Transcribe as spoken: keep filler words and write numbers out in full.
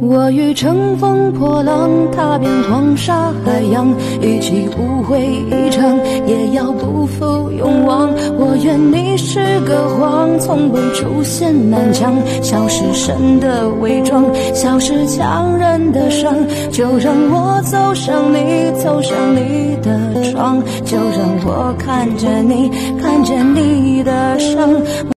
我欲乘风破浪，踏遍黄沙海洋，与其误会一场，也要不负勇往。我愿你是个谎，从未出现南墙，笑是神的伪装，笑是强忍的伤。就让我走上你，走上你的窗，就让我看着你，看见你的伤。